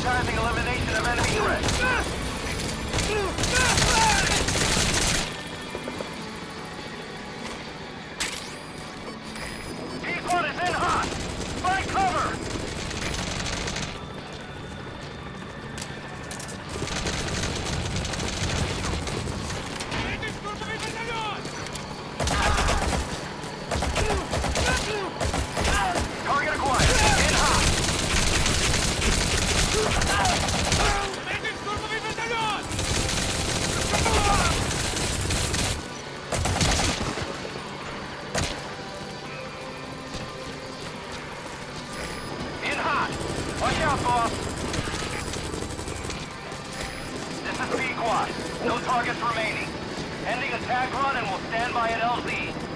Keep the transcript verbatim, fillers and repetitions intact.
Prioritizing elimination of enemy threats. P-Quad is in hot! Find cover! Target acquired. In hot! In hot! Watch out, boss! This is P-Quad. No targets remaining. Ending attack run and we'll stand by at L Z.